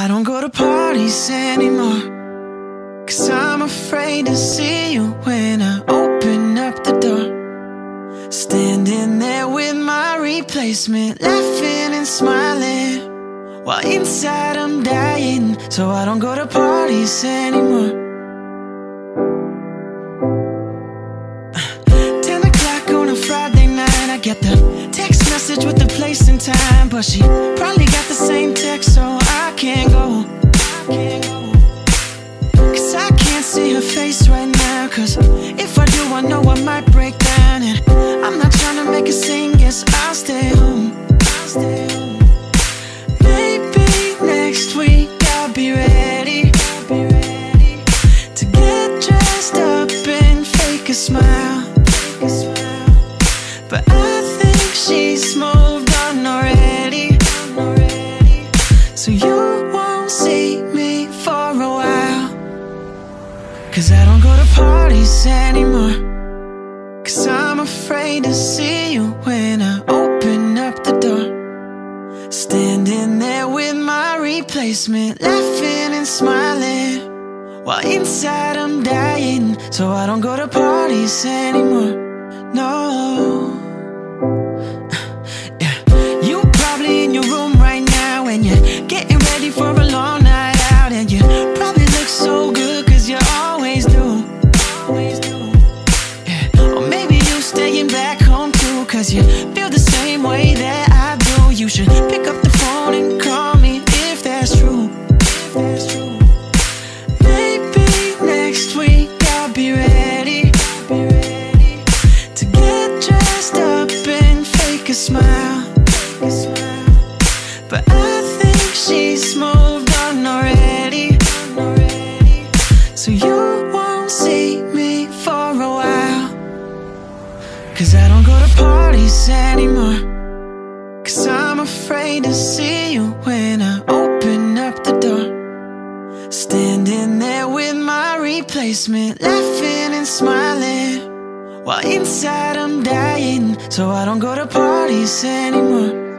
I don't go to parties anymore, 'cause I'm afraid to see you when I open up the door. Standing there with my replacement, laughing and smiling, while inside I'm dying. So I don't go to parties anymore. 10 o'clock on a Friday night, I get the text message with the place and time, but she probably got the same text, so I can't go. 'Cause I can't see her face right now, 'cause if I do, I know I might break down. And I'm not trying to make a scene, guess I'll stay home. Maybe next week I'll be ready to get dressed up and fake a smile. But I think she's moved on already, so you won't see me for a while. 'Cause I don't go to parties anymore, 'cause I'm afraid to see you when I open up the door. Standing there with my replacement, laughing and smiling, while inside I'm dying. So I don't go to parties anymore, no. Yeah. You probably in your room right now, and you're getting ready for a long night out, and you probably look so good, 'cause you always do. Yeah. Or maybe you staying back home too, 'cause you feel the same way that I do. You should pick up the phone and call me if that's true. Maybe next week I'll be ready to get dressed up and fake a smile. But I think she's moved on already, so you won't see me for a while. 'Cause I don't go to parties anymore, 'cause I'm afraid to see you when I open up the door. Standing there with my replacement, laughing and smiling, while inside I'm dying. So I don't go to parties anymore.